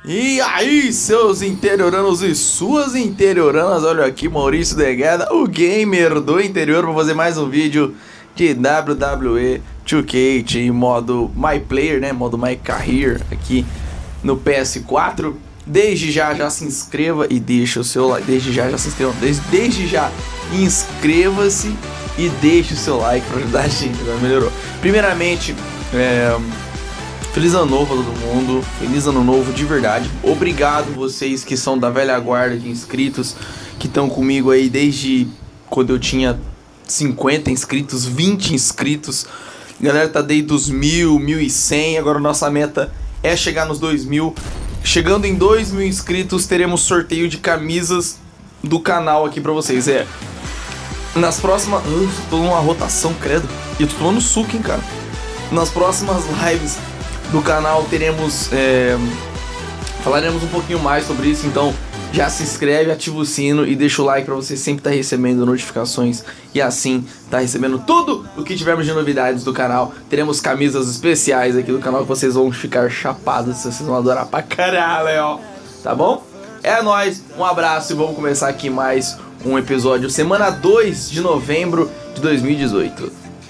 E aí, seus interioranos e suas interioranas, olha aqui, Maurício Degueda, o gamer do interior, para fazer mais um vídeo de WWE 2K em modo My Player, né, modo My Career aqui no PS4. Desde já se inscreva e deixa o seu like, desde já se inscreva, desde já inscreva-se e deixe o seu like para ajudar a gente, melhorou. Primeiramente, feliz ano novo a todo mundo, feliz ano novo de verdade. Obrigado vocês que são da velha guarda de inscritos, que estão comigo aí desde quando eu tinha 50 inscritos, 20 inscritos. A galera tá desde os 1000, 1100, agora nossa meta é chegar nos 2000. Chegando em 2000 inscritos, teremos sorteio de camisas do canal aqui pra vocês. Nas próximas... tô numa rotação, credo. E eu tô tomando suco, hein, cara. Nas próximas lives do canal teremos... falaremos um pouquinho mais sobre isso, então já se inscreve, ativa o sino e deixa o like pra você sempre estar recebendo notificações e assim tá recebendo tudo o que tivermos de novidades do canal. Teremos camisas especiais aqui do canal que vocês vão ficar chapados, vocês vão adorar pra caralho, ó. Tá bom? É nóis, um abraço e vamos começar aqui mais um episódio, semana 2 de novembro de 2018.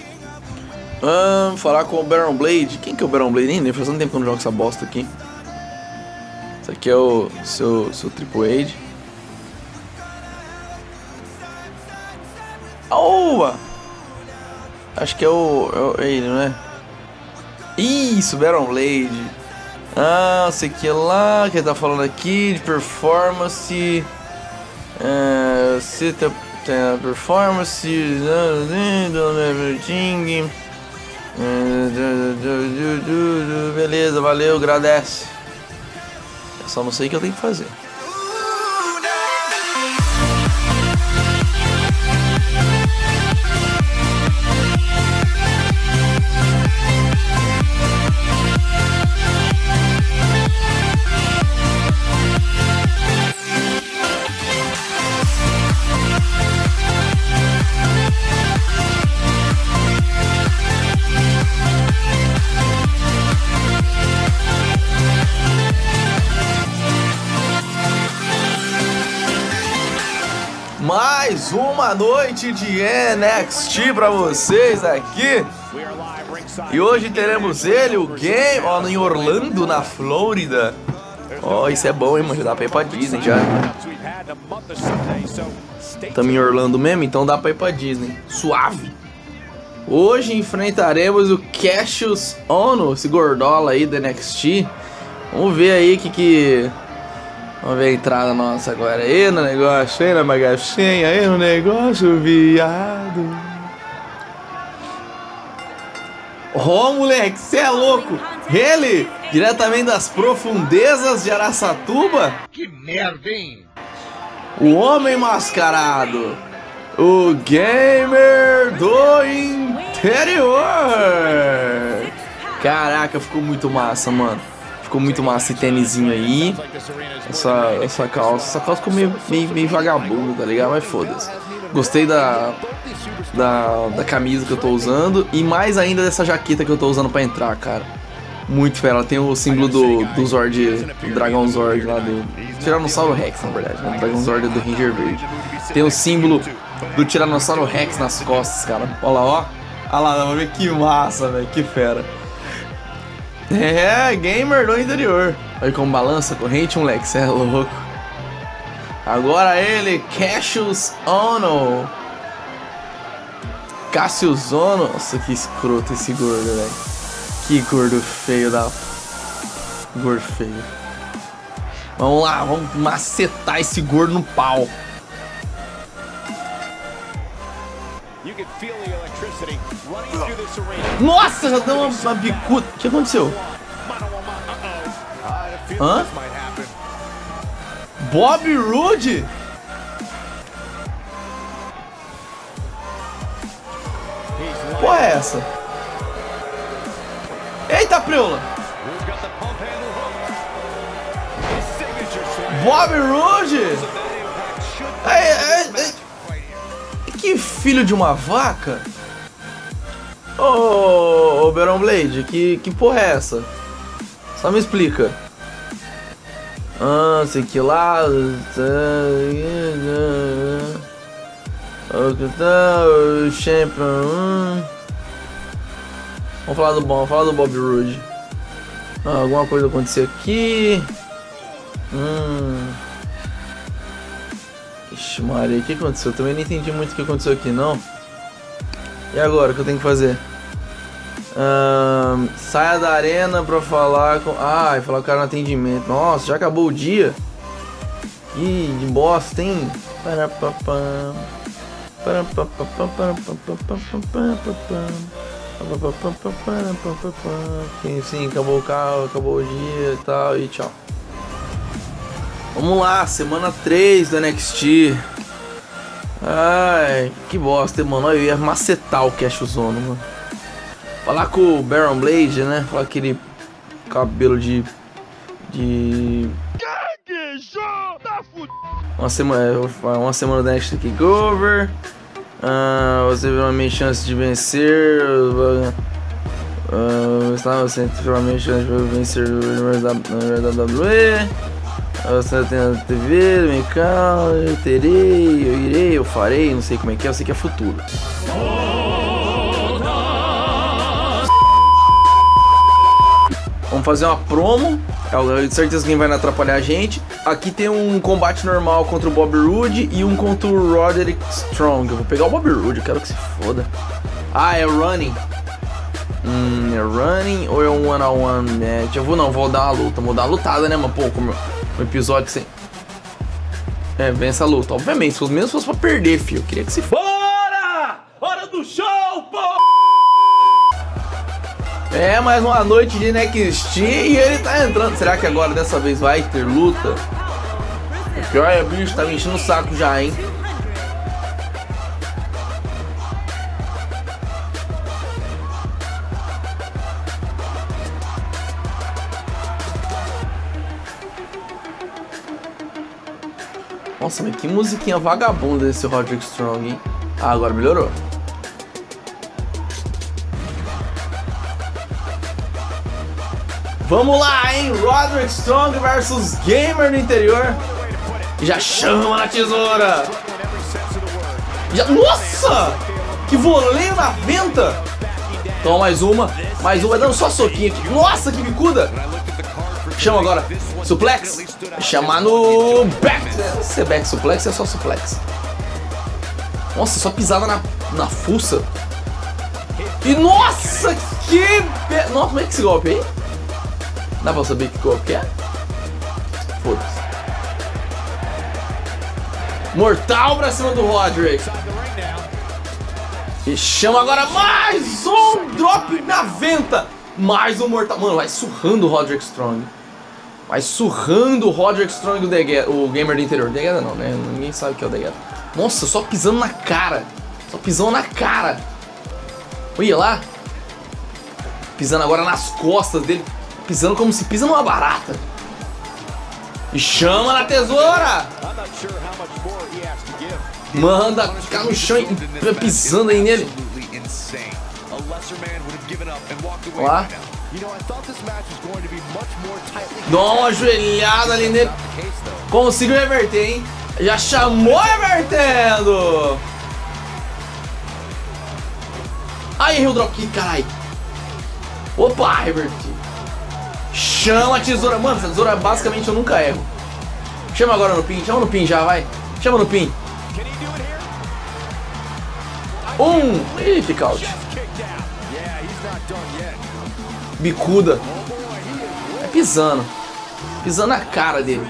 Falar com o Baron Blade. Quem que é o Baron Blade? Nem faz tanto tempo que eu não jogo essa bosta aqui. Esse aqui é o seu Triple H. Oba! Acho que é ele, não é? Isso, Baron Blade. Esse aqui é lá, que ele tá falando aqui de performance. Você tem a performance. Everything. Beleza, valeu, agradece. Eu só não sei o que eu tenho que fazer. Mais uma noite de NXT pra vocês aqui. E hoje teremos ele, o Game, em Orlando, na Flórida. Isso é bom, hein, mano? Já dá pra ir pra Disney já. Tamo em Orlando mesmo, então dá pra ir pra Disney. Suave. Hoje enfrentaremos o Cassius Ohno, esse gordola aí do NXT. Vamos ver aí Vamos ver a entrada nossa agora aí no negócio, aí na bagacinha, aí no negócio, viado. Moleque, cê é louco. Ele, diretamente das profundezas de Araçatuba. Que merda, hein? O homem mascarado. O gamer do interior. Caraca, ficou muito massa, mano. Ficou muito massa esse tênisinho aí. Essa calça ficou meio vagabundo, tá ligado? Mas foda-se. Gostei da camisa que eu tô usando. E mais ainda dessa jaqueta que eu tô usando pra entrar, cara. Muito fera. Ela tem o símbolo do Zord, do Dragão Zord lá do Tiranossauro Rex, na verdade, né? O Dragão Zord do Ranger Verde. Tem o símbolo do Tiranossauro Rex nas costas, cara. Olha lá, ó. Olha lá, vamos ver que massa, velho. Que fera. Gamer do interior. Olha como balança a corrente, moleque, cê é louco. Agora ele, Cassius Ohno. Cassius Ohno. Nossa, que escroto esse gordo, velho. Que gordo feio Gordo feio. Vamos lá, vamos macetar esse gordo no pau. Nossa, já deu uma bicuda. O que aconteceu? Bobby Roode? Porra é essa? Eita, preula! Bobby Roode? Que filho de uma vaca? Ô, Baron Blade, que porra é essa? Só me explica. Sei que lá. O champion. Vamos falar do bom, vamos falar do Bobby Roode. Alguma coisa aconteceu aqui. Ixi, Maria, o que aconteceu? Eu também não entendi muito o que aconteceu aqui, não. E agora, o que eu tenho que fazer? Saia da arena pra falar com... falar com o cara no atendimento. Nossa, já acabou o dia? Ih, de bosta, hein? Sim, acabou o carro, acabou o dia e tal, e tchau. Vamos lá, semana 3 do NXT. Ai, que bosta, mano. Eu ia macetar o Cash Zone, mano. Falar com o Baron Blade, né? Falar aquele cabelo de... Uma semana da NXT Takeover. Você finalmente chance de vencer. Você finalmente chance de vencer na WWE. Você tem a TV, vem cá, eu terei, eu irei, eu farei, não sei como é que é, eu sei que é futuro. Vamos fazer uma promo, eu de certeza que ninguém vai atrapalhar a gente. Aqui tem um combate normal contra o Bobby Roode e um contra o Roderick Strong. Eu vou pegar o Bobby Roode, eu quero que se foda. É running. É running ou é um one-on-one match? Vou dar uma luta, vou dar uma lutada, né, mano? Pô, como um episódio sem... vem essa luta, obviamente, mesmo se fosse pra perder, filho. Eu queria que se foda. Bora! Hora do show, pô! Mais uma noite de NXT e ele tá entrando. Será que agora, dessa vez, vai ter luta? Porque, olha, bicho, tá me enchendo o saco já, hein? Nossa, mas que musiquinha vagabunda desse Roderick Strong, hein? Agora melhorou. Vamos lá, hein? Roderick Strong versus Gamer do Interior. Já chama na tesoura. Nossa! Que voleio na venta. Toma mais uma, dando só soquinho aqui. Nossa, que bicuda. Chama agora. Suplex. Chamar no back. Se é back suplex, é só suplex. Nossa, só pisada na fuça. E nossa, que... Nossa, como é que esse golpe aí? Dá pra saber que golpe é? Foda-se. Mortal pra cima do Roderick. E chama agora mais um drop na venta. Mais um mortal. Mano, vai surrando o Roderick Strong. Vai surrando o Roderick Strong, o Gamer do Interior. Degada não, né? Ninguém sabe o que é o Degada. Nossa, só pisando na cara. Só pisando na cara. Olha lá. Pisando agora nas costas dele. Pisando como se pisa numa barata. E chama na tesoura. Manda ficar no chão e pisando aí nele. Lá. Dá uma joelhada ali nele. Conseguiu reverter, hein? Já chamou revertendo. Aí, errei o dropkick, caralho. Opa, reverti. Chama a tesoura. Mano, essa tesoura basicamente eu nunca erro. Chama agora no pin. Chama no pin já, vai. Chama no pin. Ih, kick out. Bicuda. É pisando. Pisando na cara dele.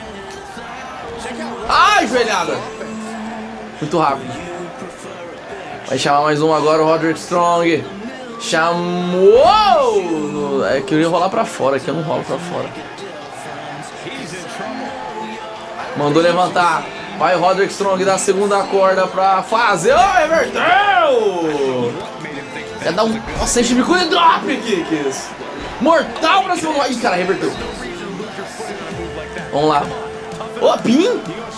Ai, joelhada. Muito rápido. Vai chamar mais um agora, o Roderick Strong. Chamou! É que eu ia rolar pra fora, que eu não rolo pra fora. Mandou levantar. Vai o Roderick Strong da segunda corda pra fazer. Oh, reverteu! É dar um... Nossa, enche de bico e drop kicks. Mortal pra cima do... Ih, cara, reverteu. Vamos lá. Ô, pin!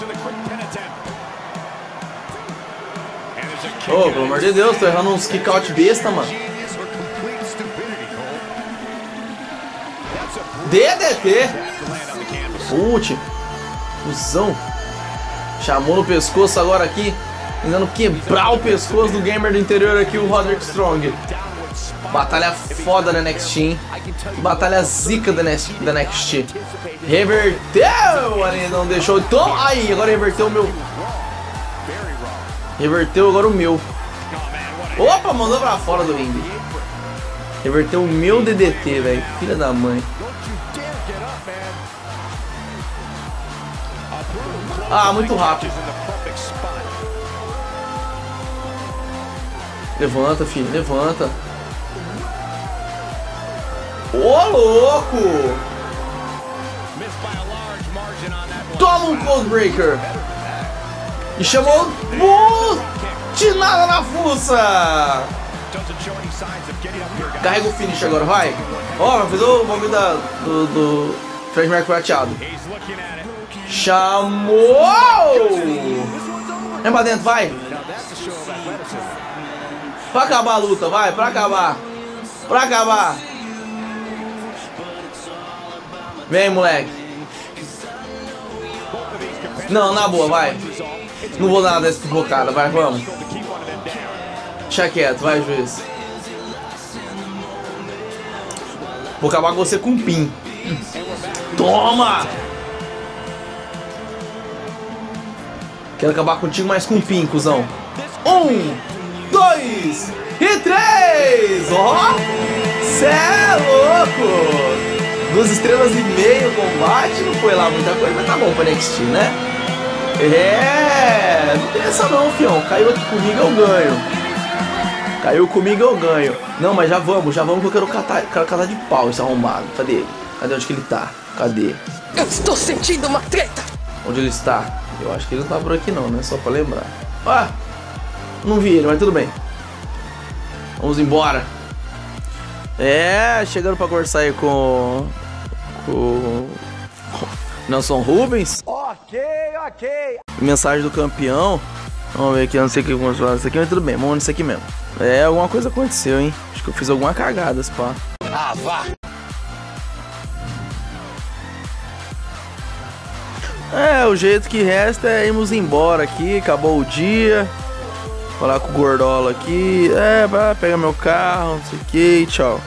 Ô, pelo amor de Deus, tô errando uns kick out besta, mano. DDT. Putz, cuzão. Chamou no pescoço agora aqui. Tentando quebrar o pescoço do gamer do interior aqui, o Roderick Strong. Batalha foda da NXT, hein? Batalha zica da NXT. Reverteu! Ali não deixou. Toma! Aí, agora reverteu o meu. Reverteu agora o meu. Opa, mandou pra fora do ringue. Reverteu o meu DDT, velho. Filha da mãe. Ah, muito rápido. Levanta, filho, levanta. Ô, louco! Toma um Cold Breaker! E chamou butinada na fuça! Carrega o finish agora, vai! Ó, vai fazer o bagulho do Fred Mercury prateado. Chamou! Vem pra dentro, vai! Pra acabar a luta, vai, pra acabar. Pra acabar. Vem, moleque. Não, na boa, vai. Não vou dar nada dessa pipocada, vai, vamos. Deixa quieto, vai, juiz. Vou acabar com você com um pin. Toma! Quero acabar contigo, mas com um pin, cuzão. 1, 2 e 3! Ó! Cê é louco! 2,5 estrelas combate, não foi lá muita coisa, mas tá bom pra NXT, né? É, não tem essa não, fião. Caiu aqui comigo, eu ganho. Caiu comigo, eu ganho. Não, mas já vamos que eu quero catar de pau esse arrombado. Cadê ele? Cadê onde que ele tá? Cadê? Eu estou sentindo uma treta! Onde ele está? Eu acho que ele não tá por aqui não, né? Só pra lembrar. Ah! Não vi ele, mas tudo bem. Vamos embora. É, chegando pra conversar aí com Nelson Rubens. Ok. Mensagem do campeão. Vamos ver aqui, eu não sei o que eu vou falar isso aqui, mas tudo bem, vamos nisso aqui mesmo. É, alguma coisa aconteceu, hein? Acho que eu fiz alguma cagada, pá. Ah, vá! É, o jeito que resta é irmos embora aqui, acabou o dia. Falar com o Gordola aqui. É, vai pegar meu carro, não sei o que, tchau.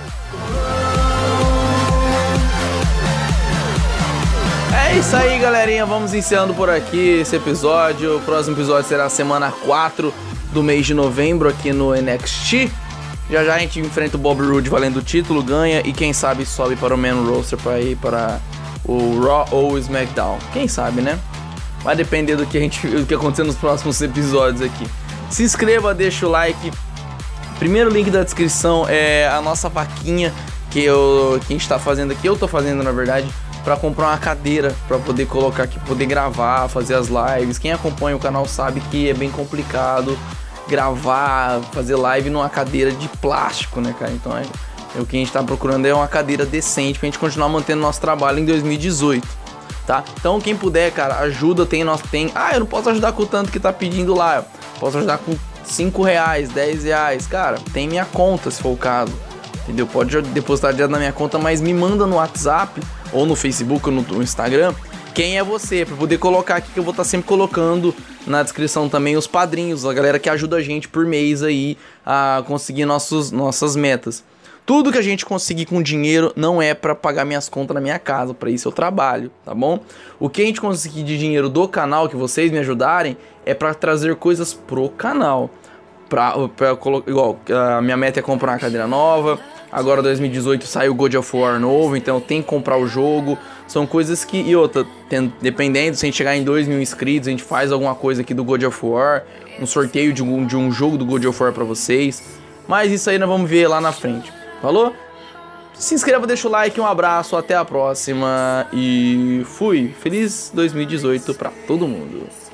É isso aí, galerinha. Vamos encerrando por aqui esse episódio. O próximo episódio será a semana 4 do mês de novembro aqui no NXT. Já já a gente enfrenta o Bobby Roode valendo o título, ganha e quem sabe sobe para o main roster para ir para o Raw ou o SmackDown. Quem sabe, né? Vai depender do que acontecer nos próximos episódios aqui. Se inscreva, deixa o like. Primeiro link da descrição é a nossa vaquinha que a gente tá fazendo aqui. Eu tô fazendo, na verdade, para comprar uma cadeira para poder colocar aqui, poder gravar, fazer as lives. Quem acompanha o canal sabe que é bem complicado gravar, fazer live numa cadeira de plástico, né, cara? Então o que a gente tá procurando é uma cadeira decente pra gente continuar mantendo nosso trabalho em 2018. Tá? Então quem puder, cara, ajuda, Ah, eu não posso ajudar com o tanto que tá pedindo lá. Posso ajudar com R$5, R$10. Cara, tem minha conta, se for o caso. Entendeu? Pode depositar direto na minha conta, mas me manda no WhatsApp, ou no Facebook, ou no Instagram, quem é você, pra poder colocar aqui, que eu vou estar sempre colocando na descrição também os padrinhos, a galera que ajuda a gente por mês aí a conseguir nossas metas. Tudo que a gente conseguir com dinheiro não é pra pagar minhas contas na minha casa, pra isso eu trabalho, tá bom? O que a gente conseguir de dinheiro do canal, que vocês me ajudarem, é pra trazer coisas pro canal. Igual, a minha meta é comprar uma cadeira nova. Agora 2018 saiu o God of War novo, então eu tenho que comprar o jogo. São coisas que... E outra, dependendo, se a gente chegar em 2.000 inscritos, a gente faz alguma coisa aqui do God of War. Um sorteio de um jogo do God of War pra vocês. Mas isso aí nós vamos ver lá na frente. Falou? Se inscreva, deixa o like, um abraço, até a próxima e fui! Feliz 2018 pra todo mundo!